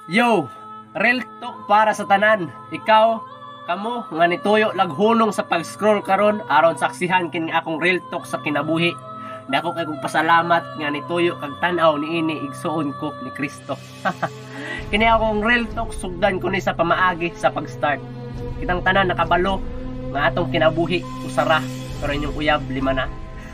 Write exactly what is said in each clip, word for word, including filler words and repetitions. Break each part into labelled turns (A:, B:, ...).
A: Yo, real talk para sa tanan. Ikaw, kamo nga nituyo laghunong sa pag-scroll karon aron saksihan kini akong real talk sa kinabuhi. Dako kay kong pasalamat nga nituyo kag tan-aw niini igsuon ko ni Kristo. Kini akong real talk sugdan ko ni sa pamaagi sa pag-start. Kitang tanan nakabalo nga atong kinabuhi usara pero inyong uyab lima na.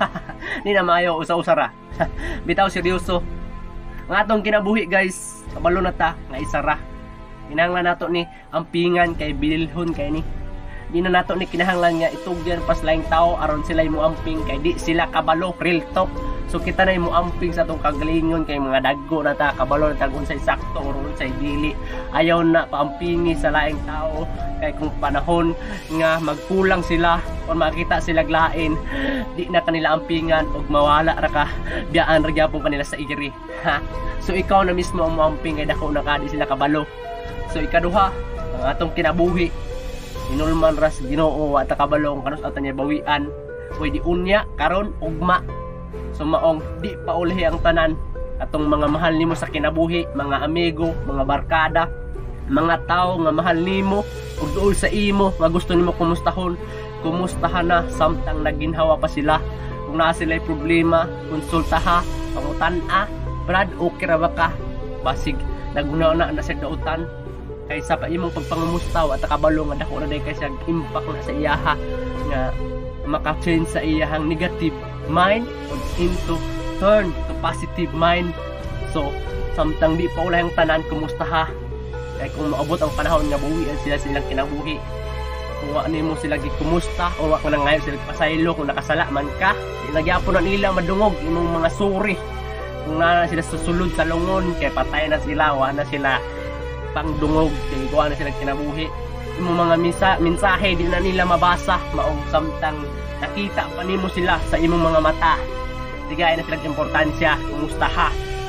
A: Ni na mayo usa-usara. Bitaw seryoso. Nga atong kinabuhi guys, kabalo na ta nga isara. Kinahanglan nato ni ampingan kay bililhon kay ni. Di na nato ni kinahanglan nga itugyan pas laing tao aron sila mo amping kay di sila kabalo, real talk. So kita na mo amping sa tong kagalingon kay mga daggo na ta kabalo na tag unsay sakto or unsay dili. Ayaw na paampingi sa laing tao kay kung panahon nga magkulang sila o makita sila glain, di na kanila ampingan og mawala ra ka biyaan ra gyapon kanila sa iri. Ha? So ikaw na mismo ang moamping kay dako na ka di sila kabalo. So ikaduha, ang atong kinabuhi inulman ras Ginoo wa ta kabalo kanus ato niya bawian. Pwede unya karon ugma. So maong di pa ulihi ang tanan atong mga mahal nimo sa kinabuhi, mga amigo, mga barkada, mga tao nga mahal nimo ug duol sa imo nga gusto nimo kumustahon, kumustahan na samtang naginhawa pa sila. Kung naa sila'y problema, konsultaha, pangutan-a, Brad, okay ra ba ka? Basig nagunaw na na sa dautan kaysa pa imong pagpangumustaw at kabalo nga dako na day kaysa impact na sa iyaha nga maka-change sa iyahang negative mind into turn to positive mind. So samtang di pa ulah ang tanan kumusta ha kay kung maabot ang panahon nga buhian sila silang kinabuhi, kung wa nimo sila gikumusta o wa ko na ngayon sila pasaylo kung nakasala man ka, nagyapon na nila madungog imong mga suri. Kung na sila susulod sa lungon kay patay na sila, wa na sila pangdungog kay kuha na sila kinabuhi. Imong mga misa, mensahe di na nila mabasa maong samtang nakita pa nimo sila sa imong mga mata. Digay na silang importansya, kumusta ha?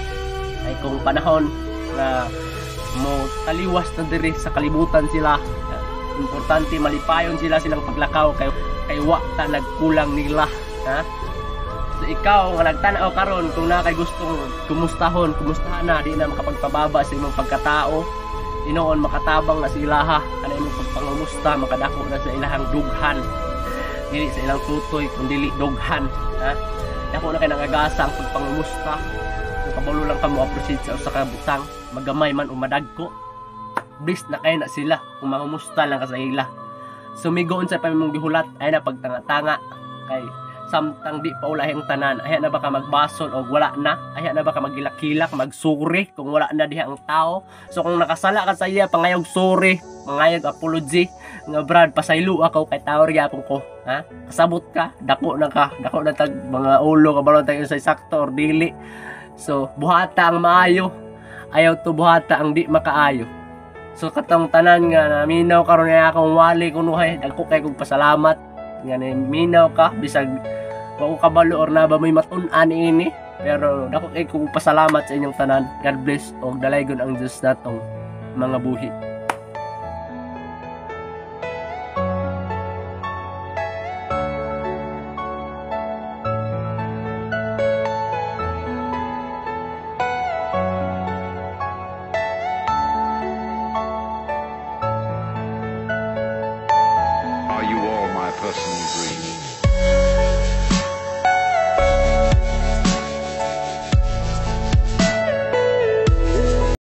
A: Ay kung panahon na mo taliwas na diri sa kalibutan sila, importante malipayon sila silang paglakaw kay kay wa ta nagkulang nila, ha? So ikaw nga nagtan-aw karon kung na kay gustong kumustahon, kumustahan na di na makapagpababa sa imong pagkatao. Inoon makatabang na sila ha, kanay imong pagpangumusta makadako na sa ilahang dughan. Dili sa ilang tutoy kung dili dughan, ha? Dako na kay nangagasa ang pagpangumusta. Kung kabalo lang ka mo appreciate sa usa ka butang, magamay man o madagko, blessed na kay na sila kung mangumusta lang ka sa ila. Sumigoon sa pamimong gihulat ay na pagtanga-tanga kay samtang di pa ulahi ang tanan, ay na ba ka magbasol o wala na, ay na ba ka magilak-kilak, magsuri kung wala na diha ang tao. So kung nakasala ka sa iya, pangayog sorry, pangayog apology, nga Brad, pasaylo ako kay tawar yapon ko, ha? Kasabot ka, dako na ka, dako na tag mga ulo, kabalo tayo sa sakto or dili. So buhata ang maayo, ayaw to buhata ang di makaayo. So katong tanan nga naminaw karon nga akong wali kunuhay, dagko kay kong pasalamat nga minaw ka bisag wa ko kabalo or na ba may matun-an ini, pero dako kay kong pasalamat sa inyong tanan. God bless og dalaygon ang Dios natong mga buhi.